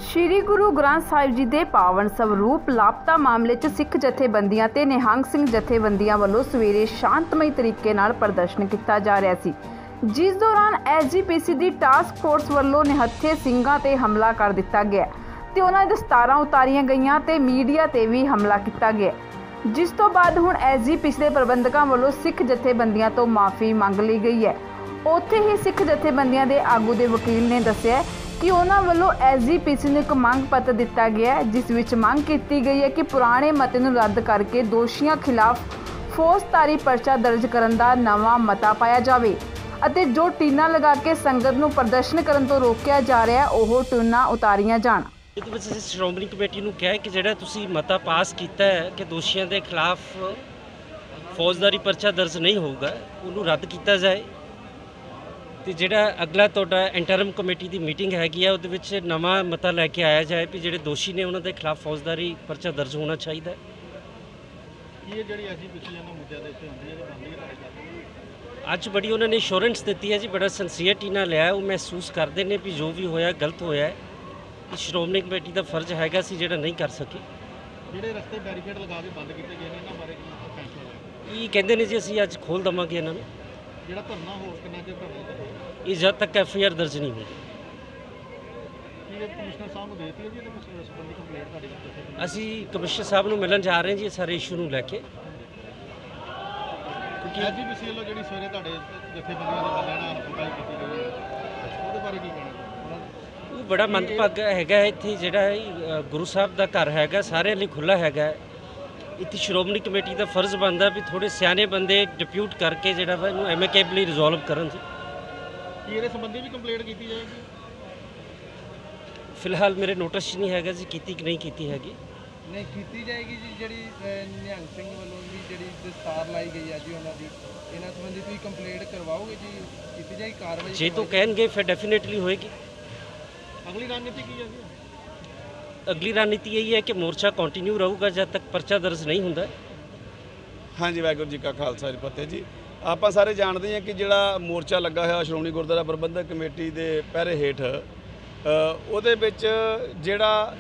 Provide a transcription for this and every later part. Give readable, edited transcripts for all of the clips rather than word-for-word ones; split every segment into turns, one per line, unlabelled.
ਸ਼੍ਰੀ ਗੁਰੂ ਗ੍ਰੰਥ ਸਾਹਿਬ ਜੀ ਦੇ ਪਾਵਨ ਸਰੂਪ ਲਾਪਤਾ ਮਾਮਲੇ 'ਚ ਸਿੱਖ ਜਥੇਬੰਦੀਆਂ ਤੇ ਨਿਹੰਗ ਸਿੰਘ ਜਥੇਬੰਦੀਆਂ ਵੱਲੋਂ ਸਵੇਰੇ ਸ਼ਾਂਤਮਈ ਤਰੀਕੇ ਨਾਲ ਪ੍ਰਦਰਸ਼ਨ ਕੀਤਾ ਜਾ ਰਿਹਾ ਸੀ, ਜਿਸ ਦੌਰਾਨ ਐਸਜੀਪੀਸੀ ਦੀ ਟਾਸਕ ਫੋਰਸ ਵੱਲੋਂ ਨਿਹੱਥੇ ਸਿੰਘਾਂ ਤੇ ਹਮਲਾ ਕਰ ਦਿੱਤਾ ਗਿਆ ਤੇ ਉਹਨਾਂ ਦੀਆਂ ਦਸਤਾਰਾਂ ਉਤਾਰੀਆਂ ਗਈਆਂ ਤੇ ਮੀਡੀਆ ਤੇ ਵੀ ਹਮਲਾ ਕੀਤਾ ਗਿਆ, ਜਿਸ ਤੋਂ ਬਾਅਦ ਹੁਣ ਐਸਜੀਪੀਸੀ ਦੇ ਪ੍ਰਬੰਧਕਾਂ ਵੱਲੋਂ ਸਿੱਖ ਜਥੇਬੰਦੀਆਂ ਤੋਂ ਮਾਫੀ ਮੰਗ ਲਈ ਗਈ ਹੈ। ਉੱਥੇ ਹੀ ਸਿੱਖ ਜਥੇਬੰਦੀਆਂ ਦੇ ਆਗੂ ਦੇ ਵਕੀਲ ਨੇ ਦੱਸਿਆ कि उन्होंने वालों एसजीपीसी ने एक मंग पत्र दिता गया है, जिस विच मंग की गई है कि पुराने मते नूं रद्द करके दोषियों खिलाफ फौजदारी परचा दर्ज करन दा नवां मता पाया जावे अते जो टीना लगा के संगत नूं प्रदर्शन करन तो रोकिया जा रहा है ओह टीना उतारियां जाण।
ਇਹਦੇ ਵਿੱਚ ਅਸੀਂ ਸ਼੍ਰੋਮਣੀ ਕਮੇਟੀ ਨੂੰ ਕਿਹਾ ਕਿ ਜਿਹੜਾ ਤੁਸੀਂ ਮਤਾ ਪਾਸ ਕੀਤਾ ਹੈ ਕਿ ਦੋਸ਼ੀਆਂ ਦੇ ਖਿਲਾਫ ਫੌਜਦਾਰੀ ਪਰਚਾ ਦਰਜ ਨਹੀਂ ਹੋਊਗਾ, ਉਹਨੂੰ ਰੱਦ ਕੀਤਾ ਜਾਏ ਤੇ ਜਿਹੜਾ ਅਗਲਾ ਤੁਹਾਡਾ ਇੰਟਰਮ ਕਮੇਟੀ ਦੀ ਮੀਟਿੰਗ ਹੈਗੀ ਆ ਉਹਦੇ ਵਿੱਚ ਨਵਾਂ ਮਤਾ ਲੈ ਕੇ ਆਇਆ ਜਾਏ ਵੀ ਜਿਹੜੇ ਦੋਸ਼ੀ ਨੇ ਉਹਨਾਂ ਦੇ ਖਿਲਾਫ ਫੌਜਦਾਰੀ ਪਰਚਾ ਦਰਜ ਹੋਣਾ ਚਾਹੀਦਾ ਹੈ।
ਇਹ ਜਿਹੜੀ ਐਸਜੀਪੀਸੀ ਇਹਨਾਂ ਮੁੱਦਿਆਂ ਦੇ ਉੱਤੇ ਹੁੰਦੀ ਹੈ ਇਹ ਬੰਦੀ ਹੈ।
ਅੱਜ ਬੜੀ ਉਹਨਾਂ ਨੇ ਇੰਸ਼ੋਰੈਂਸ ਦਿੱਤੀ ਹੈ ਜੀ, ਬੜਾ ਸਿੰਸੀਅਰਟੀ ਨਾਲ ਲਿਆ, ਉਹ ਮਹਿਸੂਸ ਕਰਦੇ ਨੇ ਵੀ ਜੋ ਵੀ ਹੋਇਆ ਗਲਤ ਹੋਇਆ ਹੈ। ਸ਼੍ਰੋਮਣੀ ਕਮੇਟੀ ਦਾ ਫਰਜ਼ ਹੈਗਾ ਸੀ ਜਿਹੜਾ ਨਹੀਂ ਕਰ ਸਕੇ।
ਜਿਹੜੇ ਰਸਤੇ ਬੈਰੀਕੇਡ ਲਗਾ ਕੇ ਬੰਦ ਕੀਤੇ ਗਏ ਨੇ ਇਹਨਾਂ ਬਾਰੇ ਕੀ ਫੈਸਲਾ ਹੋਇਆ?
ਇਹ ਕਹਿੰਦੇ ਨੇ ਜੀ ਅਸੀਂ ਅੱਜ ਖੋਲ੍ਹ ਦੇਵਾਂਗੇ ਇਹਨਾਂ ਨੂੰ।
ਜਿਹੜਾ ਧਰਨਾ ਹੋਰ ਕਿੰਨਾ ਚਿਰ ਧਰਨਾ
ਇਹ ਜਦ ਤੱਕ ਐਫਆਈਆਰ ਦਰਜ ਨਹੀਂ ਹੁੰਦੀ।
ਇਹ ਕਮਿਸ਼ਨਰ ਸਾਹਿਬ ਨੂੰ ਦੇਤੀ ਹੈ ਜੀ ਤੇ ਸੰਬੰਧੀ ਕੰਪਲੇਂਟ ਤੁਹਾਡੀ ਦਿੱਤੀ?
ਅਸੀਂ ਕਮਿਸ਼ਨਰ ਸਾਹਿਬ ਨੂੰ ਮਿਲਣ ਜਾ ਰਹੇ ਹਾਂ ਜੀ ਇਹ ਸਾਰੇ ਇਸ਼ੂ ਨੂੰ ਲੈ ਕੇ।
ਕਿਉਂਕਿ ਐਸਜੀਪੀਸੀ ਵੱਲੋਂ ਜਿਹੜੀ ਸਵੇਰੇ ਤੁਹਾਡੇ ਜਥੇਬੰਦੀਆਂ ਦੇ ਬੰਦਿਆਂ ਨਾਲ ਹੱਥੋਂ-ਪਾਈ ਕੀਤੀ ਗਈ ਹੈ ਉਹਦੇ ਬਾਰੇ ਕੀ ਕਹਿਣਾ?
ਉਹ ਬੜਾ ਮੰਦਭਾਗਾ ਹੈਗਾ ਇੱਥੇ ਜਿਹੜਾ ਗੁਰੂ ਸਾਹਿਬ ਦਾ ਘਰ ਹੈਗਾ ਸਾਰਿਆਂ ਲਈ ਖੁੱਲ੍ਹਾ ਹੈਗਾ। ਇੱਥੇ ਸ਼੍ਰੋਮਣੀ ਕਮੇਟੀ ਦਾ ਫਰਜ਼ ਬਣਦਾ ਵੀ ਥੋੜ੍ਹੇ ਸਿਆਣੇ ਬੰਦੇ ਡਿਪਿਊਟ ਕਰਕੇ ਜਿਹੜਾ ਵਾ ਇਹਨੂੰ ਐਮਿਕੇਬਲੀ ਰਿਜ਼ੋਲਵ ਕਰਨ ਜੀ।
ਕੀ ਇਹਦੇ ਸੰਬੰਧੀ ਵੀ ਕੰਪਲੇਂਟ ਕੀਤੀ ਜਾਏਗੀ?
ਫਿਲਹਾਲ ਮੇਰੇ ਨੋਟਿਸ 'ਚ ਨਹੀਂ ਹੈਗਾ ਜੀ ਕੀਤੀ ਕਿ ਨਹੀਂ ਕੀਤੀ ਹੈਗੀ।
ਨਹੀਂ ਕੀਤੀ ਜਾਏਗੀ ਜੀ। ਜਿਹੜੀ ਨਿਹੰਗ ਸਿੰਘ ਵੱਲੋਂ ਵੀ ਜਿਹੜੀ ਦਸਤਾਰ ਲਾਈ ਗਈ ਹੈ ਜੀ ਉਹਨਾਂ ਦੀ, ਇਹਨਾਂ ਸੰਬੰਧੀ ਤੁਸੀਂ ਕੰਪਲੇਂਟ ਕਰਵਾਓਗੇ ਜੀ? ਕੀਤੀ ਜਾਏਗੀ ਕਾਰਵਾਈ?
ਜੇ ਤੋਂ ਕਹਿਣਗੇ ਫਿਰ ਡੈਫੀਨੇਟਲੀ ਹੋਏਗੀ।
ਅਗਲੀ ਰਣਨੀਤੀ ਕੀ ਹੈ ਜੀ?
ਅਗਲੀ ਰਣਨੀਤੀ ਇਹ ਹੈ ਕਿ ਮੋਰਚਾ ਕੰਟੀਨਿਊ ਰਹੂਗਾ ਜਦ ਤੱਕ ਪਰਚਾ ਦਰਜ ਨਹੀਂ ਹੁੰਦਾ।
ਹਾਂਜੀ, ਵਾਹਿਗੁਰੂ ਜੀ ਕਾ ਖਾਲਸਾ ਜੀ ਫਤਿਹ ਜੀ। ਆਪਾਂ ਸਾਰੇ ਜਾਣਦੇ ਹਾਂ ਕਿ ਜਿਹੜਾ ਮੋਰਚਾ ਲੱਗਾ ਹੋਇਆ ਸ਼੍ਰੋਮਣੀ ਗੁਰਦੁਆਰਾ ਪ੍ਰਬੰਧਕ ਕਮੇਟੀ ਦੇ ਪਹਿਰੇ ਹੇਠ, ਉਹਦੇ ਵਿੱਚ ਜਿਹੜਾ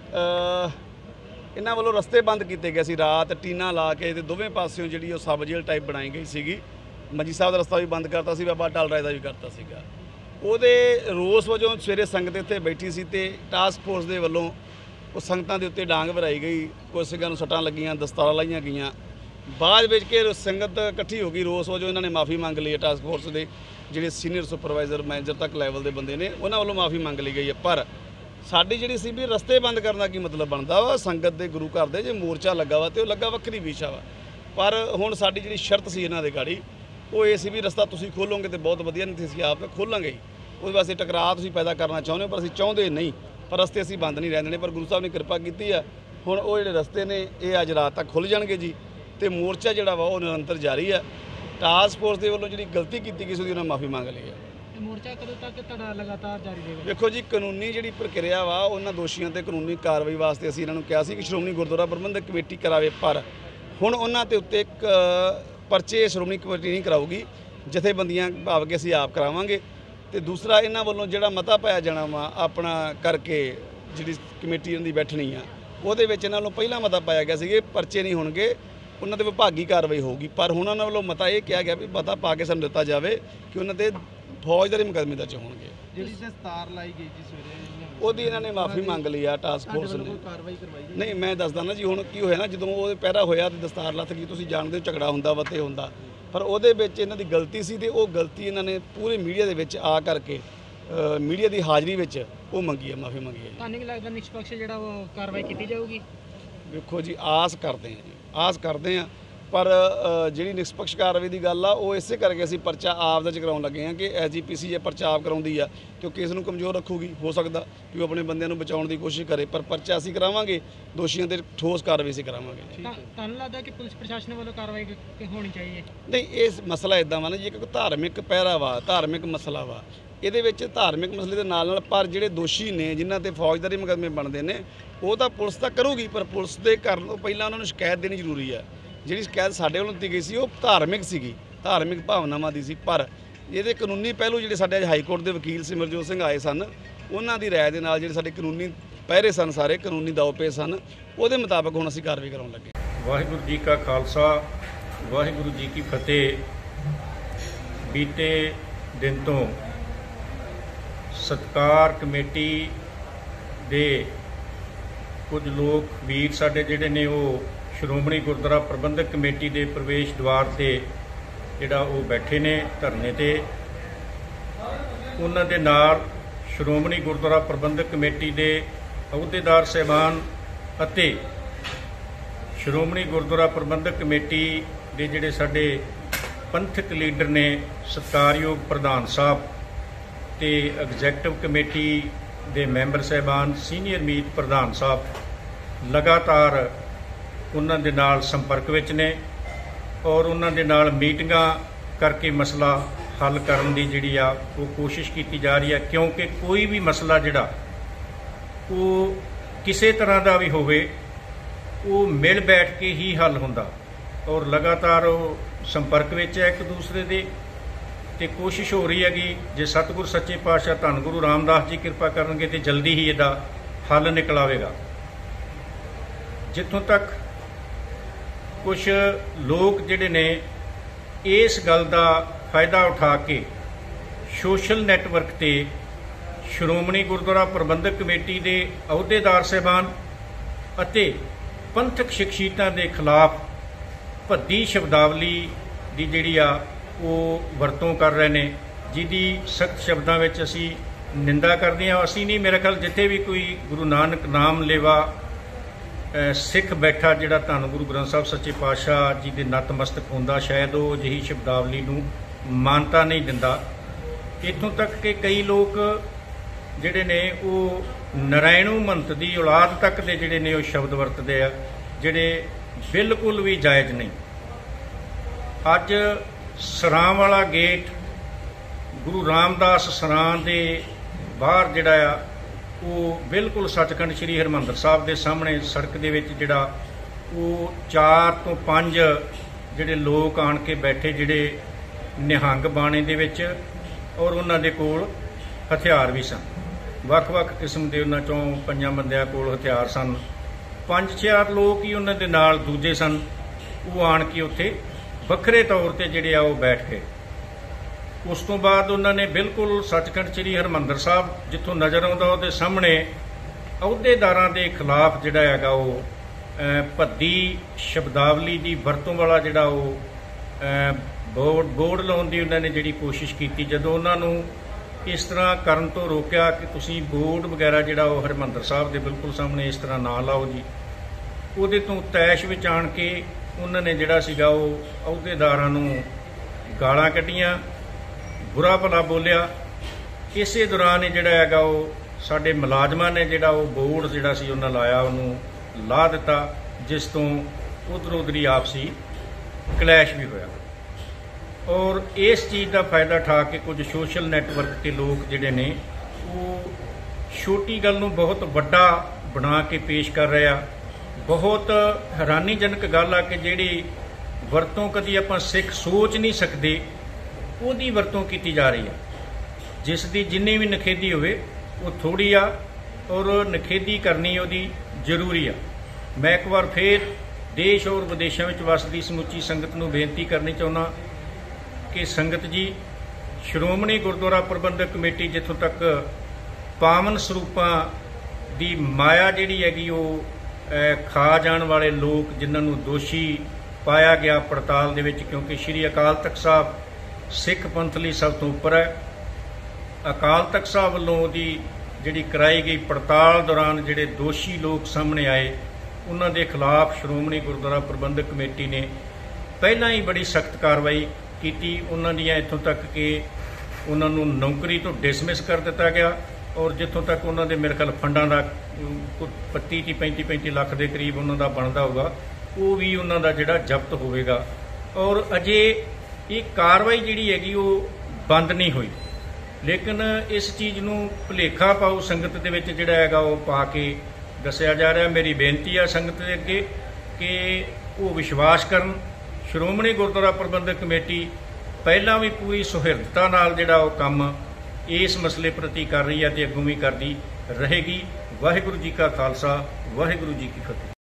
ਇਹਨਾਂ ਵੱਲੋਂ ਰਸਤੇ ਬੰਦ ਕੀਤੇ ਗਏ ਸੀ, ਰਾਤ ਟੀਨਾ ਲਾ ਕੇ ਤੇ ਦੋਵੇਂ ਪਾਸਿਓਂ ਜਿਹੜੀ ਉਹ ਸਬ ਜੇਲ੍ਹ ਟਾਈਪ ਬਣਾਈ ਗਈ ਸੀਗੀ। ਮੰਜੀ ਸਾਹਿਬ ਦਾ ਰਸਤਾ ਵੀ ਬੰਦ ਕਰਤਾ ਸੀ, ਬਾਬਾ ਅਟਲ ਰਾਏ ਦਾ ਵੀ ਕਰਤਾ ਸੀਗਾ। ਉਹਦੇ ਰੋਸ ਵਜੋਂ ਸਵੇਰੇ ਸੰਗਤ ਇੱਥੇ ਬੈਠੀ ਸੀ ਤੇ ਟਾਸਕ ਫੋਰਸ ਦੇ ਵੱਲੋਂ ਉਹ ਸੰਗਤਾਂ ਦੇ ਉੱਤੇ ਡਾਂਗ ਭਰਾਈ ਗਈ, ਕੁਝ ਸਿੰਘਾਂ ਨੂੰ ਸੱਟਾਂ ਲੱਗੀਆਂ, ਦਸਤਾਰਾਂ ਲਾਈਆਂ ਗਈਆਂ। ਬਾਅਦ ਵਿੱਚ ਕਿ ਸੰਗਤ ਇਕੱਠੀ ਹੋ ਗਈ, ਰੋਸ ਵਜੋਂ ਇਹਨਾਂ ਨੇ ਮਾਫੀ ਮੰਗ ਲਈ ਹੈ। ਟਾਸਕ ਫੋਰਸ ਦੇ ਜਿਹੜੇ ਸੀਨੀਅਰ ਸੁਪਰਵਾਈਜ਼ਰ ਮੈਨੇਜਰ ਤੱਕ ਲੈਵਲ ਦੇ ਬੰਦੇ ਨੇ ਉਹਨਾਂ ਵੱਲੋਂ ਮਾਫੀ ਮੰਗ ਲਈ ਗਈ ਹੈ। ਪਰ ਸਾਡੀ ਜਿਹੜੀ ਸੀ ਵੀ ਰਸਤੇ ਬੰਦ ਕਰਨ ਦਾ ਕੀ ਮਤਲਬ ਬਣਦਾ ਵਾ? ਸੰਗਤ ਦੇ ਗੁਰੂ ਘਰ ਦੇ ਜੇ ਮੋਰਚਾ ਲੱਗਾ ਵਾ ਤੇ ਉਹ ਲੱਗਾ ਵੱਖਰੀ ਵਿਸ਼ਾ ਵਾ। ਪਰ ਹੁਣ ਸਾਡੀ ਜਿਹੜੀ ਸ਼ਰਤ ਸੀ ਇਹਨਾਂ ਦੇ ਗਾੜੀ ਉਹ ਇਹ ਸੀ ਵੀ ਰਸਤਾ ਤੁਸੀਂ ਖੋਲੋਗੇ ਤੇ ਬਹੁਤ ਵਧੀਆ, ਨਹੀਂ ਤੇ ਅਸੀਂ ਆਪ ਖੋਲਾਂਗੇ। ਉਹਦੇ ਵਾਸਤੇ ਟਕਰਾਅ ਤੁਸੀਂ ਪੈਦਾ ਕਰਨਾ ਚਾਹੁੰਦੇ ਹੋ ਪਰ ਅਸੀਂ ਚਾਹੁੰਦੇ ਨਹੀਂ। ਪਰ ਰਸਤੇ ਅਸੀਂ ਬੰਦ ਨਹੀਂ ਰਹਿਣ ਦੇਣੇ। ਪਰ ਗੁਰੂ ਸਾਹਿਬ ਨੇ ਕਿਰਪਾ ਕੀਤੀ ਆ, ਹੁਣ ਉਹ ਜਿਹੜੇ ਰਸਤੇ ਨੇ ਇਹ ਅੱਜ ਰਾਤ ਤੱਕ ਖੁੱਲ੍ਹ ਜਾਣਗੇ ਜੀ ਤੇ ਮੋਰਚਾ ਜਿਹੜਾ ਵਾ ਉਹ ਨਿਰੰਤਰ ਜਾਰੀ ਆ। ਟਾਸਕ ਫੋਰਸ ਦੇ ਵੱਲੋਂ ਜਿਹੜੀ ਗਲਤੀ ਕੀਤੀ ਗਈ ਸੀ ਉਹਦੀ ਉਹਨਾਂ ਮਾਫੀ ਮੰਗ ਲਈ ਹੈ।
ਮੋਰਚਾ ਕਦੋਂ ਤੱਕ ਤੁਹਾਡਾ ਲਗਾਤਾਰ ਜਾਰੀ ਰਹੇਗਾ?
ਵੇਖੋ ਜੀ, ਕਾਨੂੰਨੀ ਜਿਹੜੀ ਪ੍ਰਕਿਰਿਆ ਵਾ ਉਹਨਾਂ ਦੋਸ਼ੀਆਂ ਤੇ ਕਾਨੂੰਨੀ ਕਾਰਵਾਈ ਵਾਸਤੇ ਅਸੀਂ ਇਹਨਾਂ ਨੂੰ ਕਿਹਾ ਸੀ ਕਿ ਸ਼੍ਰੋਮਣੀ ਗੁਰਦੁਆਰਾ ਪ੍ਰਬੰਧਕ ਕਮੇਟੀ ਕਰਾਵੇ, ਪਰ ਹੁਣ ਉਹਨਾਂ ਤੇ ਉੱਤੇ ਇੱਕ ਪਰਚੇ ਸ਼੍ਰੋਮਣੀ ਕਮੇਟੀ ਨਹੀਂ ਕਰਾਊਗੀ, ਜਥੇਬੰਦੀਆਂ ਭਾਵ ਕੇ ਅਸੀਂ ਆਪ ਕਰਾਵਾਂਗੇ। ਤੇ ਦੂਸਰਾ ਇਹਨਾਂ ਵੱਲੋਂ ਜਿਹੜਾ ਮਤਾ ਪਾਇਆ ਜਾਣਾ ਵਾ ਆਪਣਾ ਕਰਕੇ ਜਿਹੜੀ ਕਮੇਟੀ ਇਹਨਾਂ ਦੀ ਬੈਠਣੀ ਆ ਉਹਦੇ ਵਿੱਚ ਇਹਨਾਂ ਵੱਲੋਂ ਪਹਿਲਾਂ ਮਤਾ ਪਾਇਆ ਗਿਆ ਸੀ ਕਿ ਪਰਚੇ ਨਹੀਂ ਹੋਣਗੇ, ਉਹਨਾਂ 'ਤੇ ਵਿਭਾਗੀ ਕਾਰਵਾਈ ਹੋਊਗੀ। ਪਰ ਹੁਣ ਉਹਨਾਂ ਵੱਲੋਂ ਮਤਾ ਇਹ ਕਿਹਾ ਗਿਆ ਵੀ ਮਤਾ ਪਾ ਕੇ ਸਾਨੂੰ ਦਿੱਤਾ ਜਾਵੇ ਕਿ ਉਹਨਾਂ 'ਤੇ ਫੌਜਦਾਰੀ ਮੁਕੱਦਮੇ ਦਰਜ ਹੋਣਗੇ।
ਜਿਹੜੀ ਦਸਤਾਰ ਲਾਈ ਗਈ ਜੀ ਸਵੇਰੇ
ਉਹਦੀ ਇਹਨਾਂ ਨੇ ਮਾਫੀ ਮੰਗ ਲਈ ਆ ਟਾਸਕ ਫੋਰਸ ਨੇ।
ਕਾਰਵਾਈ ਕਰਵਾਈ ਗਈ?
ਨਹੀਂ, ਮੈਂ ਦੱਸਦਾ ਨਾ ਜੀ, ਹੁਣ ਕੀ ਹੋਇਆ ਨਾ, ਜਦੋਂ ਉਹਦੇ ਪਹਿਰਾ ਹੋਇਆ ਤੇ ਦਸਤਾਰ ਲੱਥ ਗਈ, ਤੁਸੀਂ ਜਾਣਦੇ ਹੋ ਝਗੜਾ ਹੁੰਦਾ ਵਾ ਤੇ ਹੁੰਦਾ, ਪਰ ਉਹਦੇ ਵਿੱਚ ਇਹਨਾਂ ਦੀ ਗਲਤੀ ਸੀ ਤੇ ਉਹ ਗਲਤੀ ਇਹਨਾਂ ਨੇ ਪੂਰੇ ਮੀਡੀਆ ਦੇ ਵਿੱਚ ਆ ਕਰਕੇ ਮੀਡੀਆ ਦੀ ਹਾਜ਼ਰੀ ਵਿੱਚ ਉਹ ਮੰਗੀ ਹੈ, ਮਾਫੀ ਮੰਗੀ ਹੈ।
ਤੁਹਾਨੂੰ ਕੀ ਲੱਗਦਾ ਨਿਸ਼ਪਕਸ਼ ਜਿਹੜਾ ਉਹ ਕਾਰਵਾਈ ਕੀਤੀ ਜਾਊਗੀ?
ਵੇਖੋ ਜੀ, ਆਸ ਕਰਦੇ ਹਾਂ ਜੀ, ਆਸ ਕਰਦੇ ਹਾਂ, ਪਰ ਜਿਹੜੀ ਨਿਸ਼ਪਕਸ਼ ਕਾਰਵਾਈ ਦੀ ਗੱਲ ਆ ਉਹ ਇਸੇ ਕਰਕੇ ਅਸੀਂ ਪਰਚਾ ਆਪ ਦਾ ਕਰਾਉਣ ਲੱਗੇ ਹਾਂ ਕਿ ਐਸਜੀਪੀਸੀ ਜੇ ਪਰਚਾ ਆਪ ਕਰਾਉਂਦੀ ਆ ਤੇ ਉਹ ਕੇਸ ਨੂੰ ਕਮਜ਼ੋਰ ਰੱਖੂਗੀ। ਹੋ ਸਕਦਾ ਕਿ ਉਹ ਆਪਣੇ ਬੰਦਿਆਂ ਨੂੰ ਬਚਾਉਣ ਦੀ ਕੋਸ਼ਿਸ਼ ਕਰੇ, ਪਰ ਪਰਚਾ ਅਸੀਂ ਕਰਾਵਾਂਗੇ, ਦੋਸ਼ੀਆਂ ਤੇ ਠੋਸ ਕਾਰਵਾਈ ਅਸੀਂ ਕਰਾਵਾਂਗੇ।
ਤੁਹਾਨੂੰ ਲੱਗਦਾ ਕਿ ਪੁਲਿਸ ਪ੍ਰਸ਼ਾਸਨ ਵੱਲੋਂ ਕਾਰਵਾਈ ਹੋਣੀ ਚਾਹੀਏ?
ਨਹੀਂ, ਇਹ ਮਸਲਾ ਇਦਾਂ ਵਾ ਨਾ ਜੀ, ਇੱਕ ਧਾਰਮਿਕ ਪਹਿਰਾ ਵਾ, ਧਾਰਮਿਕ ਮਸਲਾ ਵਾ। ਇਹਦੇ ਵਿੱਚ ਧਾਰਮਿਕ ਮਸਲੇ ਦੇ ਨਾਲ ਨਾਲ ਪਰ ਜਿਹੜੇ ਦੋਸ਼ੀ ਨੇ ਜਿਨ੍ਹਾਂ ਤੇ ਫੌਜਦਾਰੀ ਮੁਕੱਦਮੇ ਬਣਦੇ ਨੇ ਉਹ ਤਾਂ ਪੁਲਿਸ ਤਾਂ ਕਰੂਗੀ, ਪਰ ਪੁਲਿਸ ਦੇ ਕਰਨ ਤੋਂ ਪਹਿਲਾਂ ਉਹਨਾਂ ਨੂੰ ਸ਼ਿਕਾਇਤ ਦੇਣੀ ਜ਼ਰੂਰੀ ਆ। ਜਿਹੜੀ ਸ਼ਿਕਾਇਤ ਸਾਡੇ ਵੱਲੋਂ ਦਿੱਤੀ ਗਈ ਸੀ ਉਹ ਧਾਰਮਿਕ ਸੀਗੀ, ਧਾਰਮਿਕ ਭਾਵਨਾਵਾਂ ਦੀ ਸੀ। ਪਰ ਇਹਦੇ ਕਾਨੂੰਨੀ ਪਹਿਲੂ ਜਿਹੜੇ ਸਾਡੇ ਹਾਈ ਕੋਰਟ ਦੇ ਵਕੀਲ ਸਿਮਰਜੋਤ ਸਿੰਘ ਆਏ ਸਨ, ਉਹਨਾਂ ਦੀ ਰਾਏ ਦੇ ਨਾਲ ਜਿਹੜੇ ਸਾਡੇ ਕਾਨੂੰਨੀ ਪਹਿਰੇ ਸਨ, ਸਾਰੇ ਕਾਨੂੰਨੀ ਦਾਅਵੇ ਸਨ। ਉਹਦੇ ਮੁਤਾਬਕ ਹੁਣ ਅਸੀਂ ਕਾਰਵਾਈ ਕਰਾਉਣ ਲੱਗੇ।
ਵਾਹਿਗੁਰੂ ਜੀ ਕਾ ਖਾਲਸਾ, ਵਾਹਿਗੁਰੂ ਜੀ ਕੀ ਫਤਿਹ। ਬੀਤੇ ਦਿਨ ਤੋਂ ਸਤਿਕਾਰ ਕਮੇਟੀ ਦੇ ਕੁਝ ਲੋਕ ਵੀਰ ਸਾਡੇ ਜਿਹੜੇ ਨੇ ਉਹ ਸ਼੍ਰੋਮਣੀ ਗੁਰਦੁਆਰਾ ਪ੍ਰਬੰਧਕ ਕਮੇਟੀ ਦੇ ਪ੍ਰਵੇਸ਼ ਦੁਆਰ ਤੇ ਜਿਹੜਾ ਉਹ ਬੈਠੇ ਨੇ ਧਰਨੇ ਤੇ। ਉਹਨਾਂ ਦੇ ਨਾਲ ਸ਼੍ਰੋਮਣੀ ਗੁਰਦੁਆਰਾ ਪ੍ਰਬੰਧਕ ਕਮੇਟੀ ਦੇ ਅਹੁਦੇਦਾਰ ਸਾਹਿਬਾਨ ਅਤੇ ਸ਼੍ਰੋਮਣੀ ਗੁਰਦੁਆਰਾ ਪ੍ਰਬੰਧਕ ਕਮੇਟੀ ਦੇ ਜਿਹੜੇ ਸਾਡੇ ਪੰਥਕ ਲੀਡਰ ਨੇ, ਸਤਿਕਾਰਯੋਗ ਪ੍ਰਧਾਨ ਸਾਹਿਬ ਤੇ ਐਗਜ਼ੈਕਟਿਵ ਕਮੇਟੀ ਦੇ ਮੈਂਬਰ ਸਾਹਿਬਾਨ, ਸੀਨੀਅਰ ਮੀਤ ਪ੍ਰਧਾਨ ਸਾਹਿਬ ਲਗਾਤਾਰ ਉਹਨਾਂ ਦੇ ਨਾਲ ਸੰਪਰਕ ਵਿੱਚ ਨੇ ਔਰ ਉਹਨਾਂ ਦੇ ਨਾਲ ਮੀਟਿੰਗਾਂ ਕਰਕੇ ਮਸਲਾ ਹੱਲ ਕਰਨ ਦੀ ਜਿਹੜੀ ਆ ਉਹ ਕੋਸ਼ਿਸ਼ ਕੀਤੀ ਜਾ ਰਹੀ ਹੈ, ਕਿਉਂਕਿ ਕੋਈ ਵੀ ਮਸਲਾ ਜਿਹੜਾ ਉਹ ਕਿਸੇ ਤਰ੍ਹਾਂ ਦਾ ਵੀ ਹੋਵੇ ਉਹ ਮਿਲ ਬੈਠ ਕੇ ਹੀ ਹੱਲ ਹੁੰਦਾ ਔਰ ਲਗਾਤਾਰ ਉਹ ਸੰਪਰਕ ਵਿੱਚ ਹੈ ਇੱਕ ਦੂਸਰੇ ਦੇ ਤੇ ਕੋਸ਼ਿਸ਼ ਹੋ ਰਹੀ ਹੈਗੀ ਜੇ ਸਤਿਗੁਰ ਸੱਚੇ ਪਾਤਸ਼ਾਹ ਧੰਨ ਗੁਰੂ ਰਾਮਦਾਸ ਜੀ ਕਿਰਪਾ ਕਰਨਗੇ ਤੇ ਜਲਦੀ ਹੀ ਇਹਦਾ ਹੱਲ ਨਿਕਲ ਆਵੇਗਾ। ਜਿੱਥੋਂ ਤੱਕ ਕੁਝ ਲੋਕ ਜਿਹੜੇ ਨੇ ਇਸ ਗੱਲ ਦਾ ਫਾਇਦਾ ਉਠਾ ਕੇ ਸੋਸ਼ਲ ਨੈਟਵਰਕ ਤੇ ਸ਼੍ਰੋਮਣੀ ਗੁਰਦੁਆਰਾ ਪ੍ਰਬੰਧਕ ਕਮੇਟੀ ਦੇ ਅਹੁਦੇਦਾਰ ਸਾਹਿਬਾਨ ਅਤੇ ਪੰਥਕ ਸ਼ਖਸੀਅਤਾਂ ਦੇ ਖਿਲਾਫ ਭੱਦੀ ਸ਼ਬਦਾਵਲੀ ਦੀ ਜਿਹੜੀ ਆ ਉਹ ਵਰਤੋਂ ਕਰ ਰਹੇ ਨੇ, ਜਿਹਦੀ ਸਖਤ ਸ਼ਬਦਾਂ ਵਿੱਚ ਅਸੀਂ ਨਿੰਦਾ ਕਰਦੇ ਹਾਂ। ਅਸੀਂ ਨਹੀਂ, ਮੇਰੇ ਖਿਆਲ ਜਿੱਥੇ ਵੀ ਕੋਈ ਗੁਰੂ ਨਾਨਕ ਨਾਮ ਲੇਵਾ ਸਿੱਖ ਬੈਠਾ ਜਿਹੜਾ ਧੰਨ ਗੁਰੂ ਗ੍ਰੰਥ ਸਾਹਿਬ ਸੱਚੇ ਪਾਤਸ਼ਾਹ ਜੀ ਦੇ ਨਤਮਸਤਕ ਹੁੰਦਾ, ਸ਼ਾਇਦ ਉਹ ਅਜਿਹੀ ਸ਼ਬਦਾਵਲੀ ਨੂੰ ਮਾਨਤਾ ਨਹੀਂ ਦਿੰਦਾ। ਇੱਥੋਂ ਤੱਕ ਕਿ ਕਈ ਲੋਕ ਜਿਹੜੇ ਨੇ ਉਹ ਨਰਾਇਣੂ ਮੰਤ ਦੀ ਔਲਾਦ ਤੱਕ ਦੇ ਜਿਹੜੇ ਨੇ ਉਹ ਸ਼ਬਦ ਵਰਤਦੇ ਆ, ਜਿਹੜੇ ਬਿਲਕੁਲ ਵੀ ਜਾਇਜ਼ ਨਹੀਂ। ਅੱਜ ਸਰਾਂ ਵਾਲਾ ਗੇਟ ਗੁਰੂ ਰਾਮਦਾਸ ਸਰਾਂ ਦੇ ਬਾਹਰ ਜਿਹੜਾ ਆ ਉਹ ਬਿਲਕੁਲ ਸੱਚਖੰਡ ਸ੍ਰੀ ਹਰਿਮੰਦਰ ਸਾਹਿਬ ਦੇ ਸਾਹਮਣੇ ਸੜਕ ਦੇ ਵਿੱਚ ਜਿਹੜਾ ਉਹ 4 ਤੋਂ 5 ਜਿਹੜੇ ਲੋਕ ਆਣ ਕੇ ਬੈਠੇ, ਜਿਹੜੇ ਨਿਹੰਗ ਬਾਣੇ ਦੇ ਵਿੱਚ ਔਰ ਉਹਨਾਂ ਦੇ ਕੋਲ ਹਥਿਆਰ ਵੀ ਸਨ, ਵੱਖ-ਵੱਖ ਕਿਸਮ ਦੇ ਉਹਨਾਂ ਚੋਂ 5 ਬੰਦਿਆਂ ਕੋਲ ਹਥਿਆਰ ਸਨ। 5-6 ਲੋਕ ਹੀ ਉਹਨਾਂ ਦੇ ਨਾਲ ਦੂਜੇ ਸਨ, ਉਹ ਆਣ ਕੇ ਉੱਥੇ ਵੱਖਰੇ ਤੌਰ ਤੇ ਜਿਹੜੇ ਆ ਉਹ ਬੈਠ ਗਏ। ਉਸ ਤੋਂ ਬਾਅਦ ਉਹਨਾਂ ਨੇ ਬਿਲਕੁਲ ਸੱਚਖੰਡ ਸ੍ਰੀ ਹਰਿਮੰਦਰ ਸਾਹਿਬ ਜਿੱਥੋਂ ਨਜ਼ਰ ਆਉਂਦਾ ਉਹਦੇ ਸਾਹਮਣੇ ਅਹੁਦੇਦਾਰਾਂ ਦੇ ਖਿਲਾਫ ਜਿਹੜਾ ਹੈਗਾ ਉਹ ਭੱਦੀ ਸ਼ਬਦਾਵਲੀ ਦੀ ਵਰਤੋਂ ਵਾਲਾ ਜਿਹੜਾ ਉਹ ਬੋਰਡ ਲਾਉਣ ਦੀ ਉਹਨਾਂ ਨੇ ਜਿਹੜੀ ਕੋਸ਼ਿਸ਼ ਕੀਤੀ। ਜਦੋਂ ਉਹਨਾਂ ਨੂੰ ਇਸ ਤਰ੍ਹਾਂ ਕਰਨ ਤੋਂ ਰੋਕਿਆ ਕਿ ਤੁਸੀਂ ਬੋਰਡ ਵਗੈਰਾ ਜਿਹੜਾ ਉਹ ਹਰਿਮੰਦਰ ਸਾਹਿਬ ਦੇ ਬਿਲਕੁਲ ਸਾਹਮਣੇ ਇਸ ਤਰ੍ਹਾਂ ਨਾ ਲਾਓ ਜੀ, ਉਹਦੇ ਤੋਂ ਤੈਸ਼ ਵਿੱਚ ਆਣ ਕੇ ਉਹਨਾਂ ਨੇ ਜਿਹੜਾ ਸੀਗਾ ਉਹ ਅਹੁਦੇਦਾਰਾਂ ਨੂੰ ਗਾਲਾਂ ਕੱਢੀਆਂ, ਬੁਰਾ ਭਲਾ ਬੋਲਿਆ। ਇਸੇ ਦੌਰਾਨ ਹੀ ਜਿਹੜਾ ਹੈਗਾ ਉਹ ਸਾਡੇ ਮੁਲਾਜ਼ਮਾਂ ਨੇ ਜਿਹੜਾ ਉਹ ਬੋਰਡ ਜਿਹੜਾ ਸੀ ਉਹਨਾਂ ਲਾਇਆ ਉਹਨੂੰ ਲਾ ਦਿੱਤਾ, ਜਿਸ ਤੋਂ ਉਧਰੋਂ ਉਧਰੀ ਆਪਸੀ ਕਲੈਸ਼ ਵੀ ਹੋਇਆ। ਔਰ ਇਸ ਚੀਜ਼ ਦਾ ਫਾਇਦਾ ਉਠਾ ਕੇ ਕੁਝ ਸੋਸ਼ਲ ਨੈਟਵਰਕ ਤੇ ਲੋਕ ਜਿਹੜੇ ਨੇ ਉਹ ਛੋਟੀ ਗੱਲ ਨੂੰ ਬਹੁਤ ਵੱਡਾ ਬਣਾ ਕੇ ਪੇਸ਼ ਕਰ ਰਹੇ ਆ। ਬਹੁਤ ਹੈਰਾਨੀਜਨਕ ਗੱਲ ਆ ਕਿ ਜਿਹੜੀ ਵਰਤੋਂ ਕਦੀ ਆਪਾਂ ਸਿੱਖ ਸੋਚ ਨਹੀਂ ਸਕਦੇ ਉਹਦੀ ਵਰਤੋਂ ਕੀਤੀ ਜਾ ਰਹੀ ਆ, ਜਿਸ ਦੀ ਜਿੰਨੀ ਵੀ ਨਖੇਦੀ ਹੋਵੇ ਉਹ ਥੋੜੀ ਆ ਔਰ ਨਖੇਦੀ ਕਰਨੀ ਉਹਦੀ ਜ਼ਰੂਰੀ ਆ। ਮੈਂ ਇੱਕ ਵਾਰ ਫੇਰ ਦੇਸ਼ ਔਰ ਵਿਦੇਸ਼ਾਂ ਵਿੱਚ ਵਸਦੀ ਸਮੁੱਚੀ ਸੰਗਤ ਨੂੰ ਬੇਨਤੀ ਕਰਨੀ ਚਾਹੁੰਦਾ ਕਿ ਸੰਗਤ ਜੀ, ਸ਼੍ਰੋਮਣੀ ਗੁਰਦੁਆਰਾ ਪ੍ਰਬੰਧਕ ਕਮੇਟੀ ਜਿੱਥੋਂ ਤੱਕ ਪਾਵਨ ਸਰੂਪਾਂ ਦੀ ਮਾਇਆ ਜਿਹੜੀ ਹੈਗੀ ਉਹ ਖਾ ਜਾਣ ਵਾਲੇ ਲੋਕ ਜਿਨ੍ਹਾਂ ਨੂੰ ਦੋਸ਼ੀ ਪਾਇਆ ਗਿਆ ਪੜਤਾਲ ਦੇ ਵਿੱਚ, ਕਿਉਂਕਿ ਸ਼੍ਰੀ ਅਕਾਲ ਤਖਤ ਸਾਹਿਬ ਸਿੱਖ ਪੰਥ ਲਈ ਸਭ ਤੋਂ ਉੱਪਰ ਹੈ। ਅਕਾਲ ਤਖਤ ਸਾਹਿਬ ਵੱਲੋਂ ਉਹਦੀ ਜਿਹੜੀ ਕਰਾਈ ਗਈ ਪੜਤਾਲ ਦੌਰਾਨ ਜਿਹੜੇ ਦੋਸ਼ੀ ਲੋਕ ਸਾਹਮਣੇ ਆਏ ਉਹਨਾਂ ਦੇ ਖਿਲਾਫ ਸ਼੍ਰੋਮਣੀ ਗੁਰਦੁਆਰਾ ਪ੍ਰਬੰਧਕ ਕਮੇਟੀ ਨੇ ਪਹਿਲਾਂ ਹੀ ਬੜੀ ਸਖਤ ਕਾਰਵਾਈ ਕੀਤੀ। ਉਹਨਾਂ ਦੀਆਂ ਇੱਥੋਂ ਤੱਕ ਕਿ ਉਹਨਾਂ ਨੂੰ ਨੌਕਰੀ ਤੋਂ ਡਿਸਮਿਸ ਕਰ ਦਿੱਤਾ ਗਿਆ ਔਰ ਜਿੱਥੋਂ ਤੱਕ ਉਹਨਾਂ ਦੇ ਮੇਰੇ ਖਿਆਲ ਫੰਡਾਂ ਦਾ 35 ਲੱਖ ਦੇ ਕਰੀਬ ਉਹਨਾਂ ਦਾ ਬਣਦਾ ਹੋਊਗਾ ਉਹ ਵੀ ਉਹਨਾਂ ਦਾ ਜਿਹੜਾ ਜ਼ਬਤ ਹੋਵੇਗਾ। ਔਰ ਅਜੇ ਇਹ ਕਾਰਵਾਈ ਜਿਹੜੀ ਹੈਗੀ ਉਹ ਬੰਦ ਨਹੀਂ ਹੋਈ, ਲੇਕਿਨ ਇਸ ਚੀਜ਼ ਨੂੰ ਭੁਲੇਖਾ ਪਾਉ ਸੰਗਤ ਦੇ ਵਿੱਚ ਜਿਹੜਾ ਹੈਗਾ ਉਹ ਪਾ ਕੇ ਦੱਸਿਆ ਜਾ ਰਿਹਾ। ਮੇਰੀ ਬੇਨਤੀ ਆ ਸੰਗਤ ਦੇ ਅੱਗੇ ਕਿ ਉਹ ਵਿਸ਼ਵਾਸ ਕਰਨ। ਸ਼੍ਰੋਮਣੀ ਗੁਰਦੁਆਰਾ ਪ੍ਰਬੰਧਕ ਕਮੇਟੀ ਪਹਿਲਾਂ ਵੀ ਪੂਰੀ ਸੁਹਿਰਦਤਾ ਨਾਲ ਜਿਹੜਾ ਉਹ ਕੰਮ ਇਸ ਮਸਲੇ ਪ੍ਰਤੀ ਕਰ ਰਹੀ ਹੈ ਤੇ ਅੱਗੋਂ ਵੀ ਕਰਦੀ ਰਹੇਗੀ। ਵਾਹਿਗੁਰੂ ਜੀ ਕਾ ਖਾਲਸਾ, ਵਾਹਿਗੁਰੂ ਜੀ ਕੀ ਫਤਿਹ।